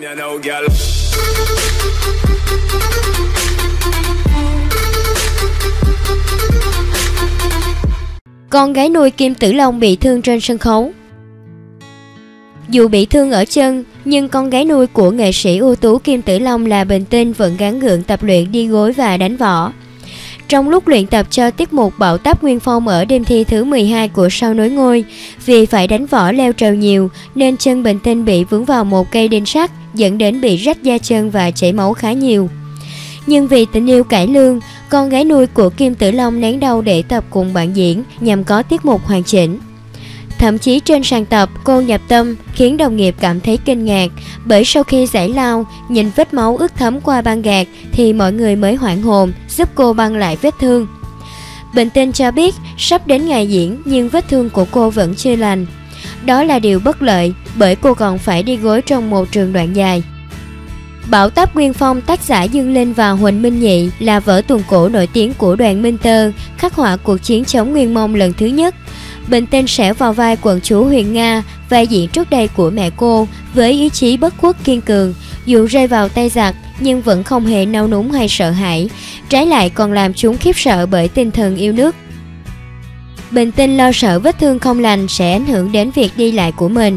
Con gái nuôi Kim Tử Long bị thương trên sân khấu. Dù bị thương ở chân, nhưng con gái nuôi của nghệ sĩ ưu tú Kim Tử Long là Bình Tinh vẫn gắng gượng tập luyện đi gối và đánh võ. Trong lúc luyện tập cho tiết mục Bão Táp Nguyên Phong ở đêm thi thứ 12 của Sao Nối Ngôi, vì phải đánh võ leo trèo nhiều nên chân Bình Tinh bị vướng vào một cây đinh sắt, dẫn đến bị rách da chân và chảy máu khá nhiều. Nhưng vì tình yêu cải lương, con gái nuôi của Kim Tử Long nén đau để tập cùng bạn diễn nhằm có tiết mục hoàn chỉnh. Thậm chí trên sàn tập, cô nhập tâm khiến đồng nghiệp cảm thấy kinh ngạc, bởi sau khi giải lao, nhìn vết máu ướt thấm qua băng gạc thì mọi người mới hoảng hồn giúp cô băng lại vết thương. Bình Tinh cho biết sắp đến ngày diễn nhưng vết thương của cô vẫn chưa lành. Đó là điều bất lợi bởi cô còn phải đi gối trong một trường đoạn dài. Bão Táp Nguyên Phong tác giả Dương Linh và Huỳnh Minh Nhị là vở tuồng cổ nổi tiếng của đoàn Minh Tơ, khắc họa cuộc chiến chống Nguyên Mông lần thứ nhất. Bình Tinh sẽ vào vai quận chúa Huyền Nga, vai diễn trước đây của mẹ cô, với ý chí bất khuất kiên cường, dù rơi vào tay giặc nhưng vẫn không hề nao núng hay sợ hãi, trái lại còn làm chúng khiếp sợ bởi tinh thần yêu nước. Bình Tinh lo sợ vết thương không lành sẽ ảnh hưởng đến việc đi lại của mình.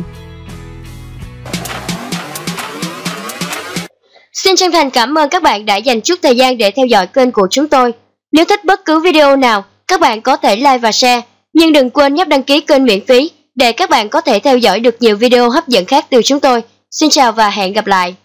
Xin chân thành cảm ơn các bạn đã dành chút thời gian để theo dõi kênh của chúng tôi. Nếu thích bất cứ video nào, các bạn có thể like và share. Nhưng đừng quên nhấp đăng ký kênh miễn phí để các bạn có thể theo dõi được nhiều video hấp dẫn khác từ chúng tôi. Xin chào và hẹn gặp lại!